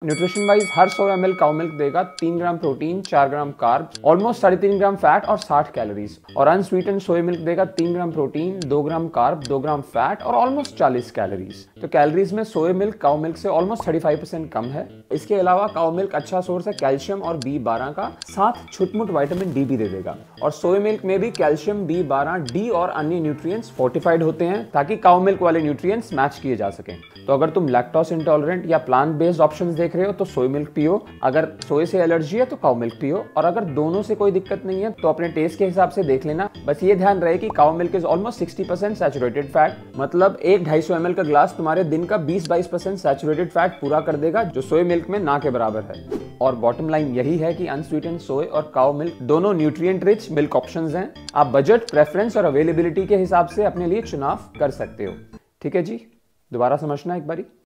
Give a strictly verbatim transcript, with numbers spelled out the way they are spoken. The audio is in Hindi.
न्यूट्रिशन वाइज हर सौ एम एल काउ मिल्क देगा तीन ग्राम प्रोटीन, चार ग्राम कार्ब, ऑलमोस्ट साढ़े तीन ग्राम फैट और साठ कैलोरीज। और अनस्वीटेंड सोया मिल्क देगा तीन ग्राम प्रोटीन, दो ग्राम कार्ब, दो ग्राम फैट और ऑलमोस्ट चालीस कैलोरीज। तो कैलोरीज में सोया मिल्क काउ मिल्क से ऑलमोस्ट थर्टी फाइव परसेंट कम है। इसके अलावा काउ मिल्क अच्छा सोर्स है कैल्शियम और बी बारह का, साथ छुटमुट विटामिन डी भी दे देगा। और सोया मिल्क में भी कैल्शियम, बी बारह, डी और अन्य न्यूट्रिएंट्स फोर्टिफाइड होते हैं ताकि काउ मिल्क वाले न्यूट्रिएंट्स मैच किए जा सकें। तो अगर तुम लैक्टोज इंटॉलरेंट या प्लांट बेस्ड ऑप्शंस देख रहे हो तो सोया मिल्क पियो, अगर सोए से एलर्जी है तो काउ मिल्क पियो, और अगर दोनों से कोई दिक्कत नहीं है तो अपने टेस्ट के हिसाब से देख लेना। बस ये ध्यान रहे कि cow milk is almost sixty percent saturated fat, मतलब एक ढाई सौ एम एल का ग्लास तुम्हारे दिन का बीस बाईस परसेंट सैचुरेटेड फैट पूरा कर देगा, जो सोया मिल्क में ना के बराबर है। और बॉटम लाइन यही है कि अनस्वीटेंड सोय और काउ मिल्क दोनों न्यूट्रिएंट रिच मिल्क ऑप्शंस हैं। आप बजट, प्रेफरेंस और अवेलेबिलिटी के हिसाब से अपने लिए चुनाव कर सकते हो। ठीक है जी, दोबारा समझना एक बारी।